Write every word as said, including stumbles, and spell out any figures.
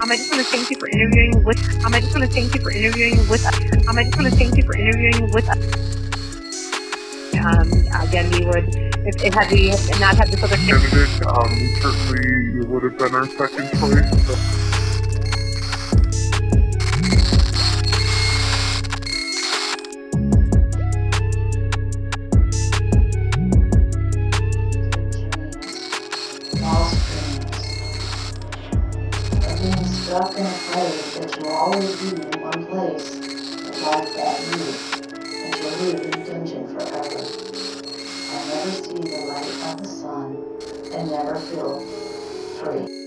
Um, I just want to thank you for interviewing with. Um, I just want to thank you for interviewing with. Um, I just want to thank you for interviewing with. Um, again, we would, if, if had we not had this other candidate, um, we certainly would have been our second choice. So. Being stuck and afraid that you'll always be in one place, the life that you, that you'll live in dungeon forever, and never see the light of the sun, and never feel free.